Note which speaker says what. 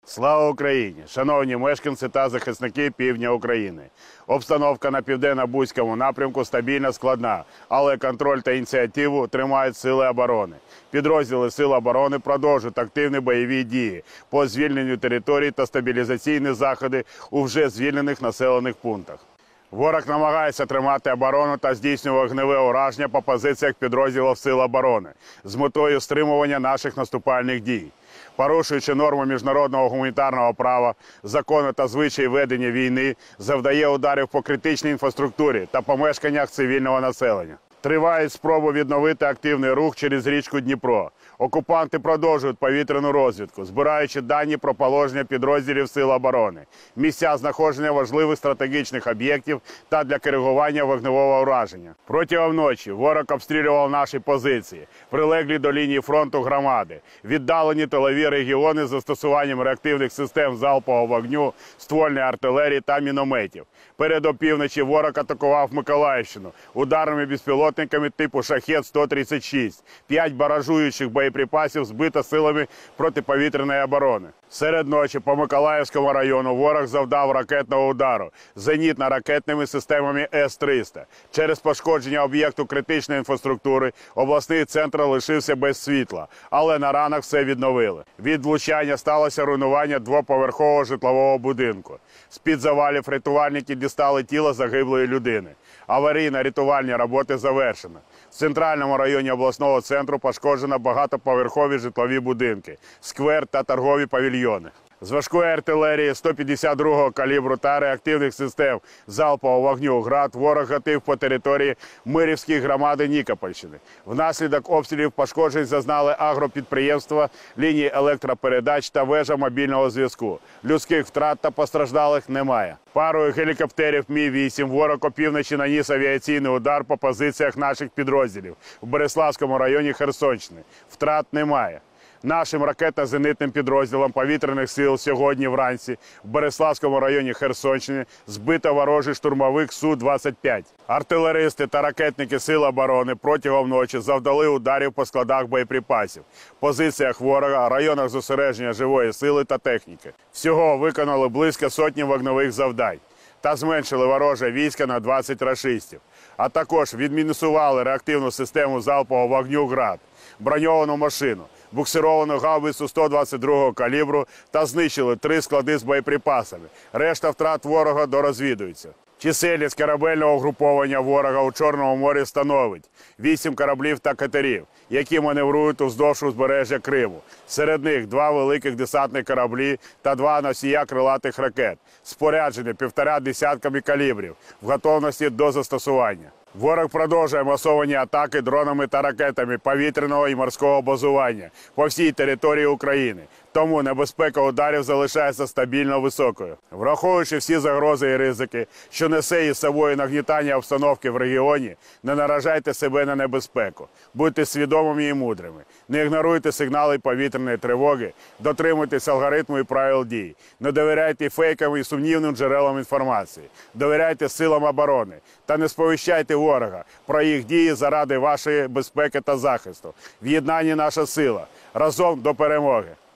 Speaker 1: Слава Україні! Шановні мешканці та захисники півдня України. Обстановка на південно-бузькому напрямку стабільна, складна, але контроль та ініціативу тримають Сили оборони. Підрозділи Сил оборони продовжують активні бойові дії по звільненню територій та стабілізаційні заходи у вже звільнених населених пунктах. Ворог намагається тримати оборону та здійснює вогневе ураження по позиціях підрозділів Сил оборони з метою стримування наших наступальних дій. Порушуючи норми міжнародного гуманітарного права, закони та звичаї ведення війни, завдає ударів по критичній інфраструктурі та помешканнях цивільного населення. Тривають спроби відновити активний рух через річку Дніпро. Окупанти продовжують повітряну розвідку, збираючи дані про положення підрозділів Сил оборони, місця знаходження важливих стратегічних об'єктів та для коригування вогневого ураження. Протягом ночі ворог обстрілював наші позиції, прилеглі до лінії фронту громади, віддалені тилові регіони з застосуванням реактивних систем залпового вогню, ствольної артилерії та мінометів. Перед опівночі ворог атакував Миколаївщину ударними безпілотниками типу «Шахед-136». 5 баражуючих боєприпасів збито силами протиповітряної оборони. Серед ночі по Миколаївському району ворог завдав ракетного удару зенітно-ракетними системами С-300. Через пошкодження об'єкту критичної інфраструктури обласний центр лишився без світла, але на ранок все відновили. Від влучання сталося руйнування двоповерхового житлового будинку. З-під завалів рятувальники дістали тіло загиблої людини. Аварійно-рятувальні роботи завершено. В центральному районі обласного центру пошкоджено багатоповерхові житлові будинки, сквер та торгові павільйони. З важкої артилерії 152-го калібру та реактивних систем залпового вогню «Град» ворог гатив по території Мирівської громади Нікопольщини. Внаслідок обстрілів пошкоджень зазнали агропідприємства, лінії електропередач та вежа мобільного зв'язку. Людських втрат та постраждалих немає. Парою гелікоптерів Мі-8 ворог опівночі наніс авіаційний удар по позиціях наших підрозділів в Береславському районі Херсонщини. Втрат немає. Нашим ракетно-зенитним підрозділам повітряних сил сьогодні вранці в Береславському районі Херсонщини збито ворожий штурмовик Су-25. Артилеристи та ракетники Сил оборони протягом ночі завдали ударів по складах боєприпасів, позиціях ворога, районах зосередження живої сили та техніки. Всього виконали близько сотні вогневих завдань та зменшили вороже війська на 20 рашистів. А також відмінусували реактивну систему залпового вогню «Град», броньовану машину, буксировану гаубицю 122-го калібру та знищили 3 склади з боєприпасами. Решта втрат ворога дорозвідується. Чисельність корабельного угруповання ворога у Чорному морі становить 8 кораблів та катерів, які маневрують уздовж узбережжя Криму. Серед них 2 великих десантних кораблі та 2 носія крилатих ракет, споряджені 1,5 десятками калібрів, в готовності до застосування. Ворог продовжує масовані атаки дронами та ракетами повітряного і морського базування по всій території України. Тому небезпека ударів залишається стабільно високою. Враховуючи всі загрози і ризики, що несе із собою нагнітання обстановки в регіоні, не наражайте себе на небезпеку. Будьте свідомими і мудрими. Не ігноруйте сигнали повітряної тривоги, дотримуйтесь алгоритму і правил дій. Не довіряйте фейкам і сумнівним джерелам інформації. Довіряйте силам оборони та не сповіщайте ворога про їх дії заради вашої безпеки та захисту. В єднанні наша сила. Разом до перемоги!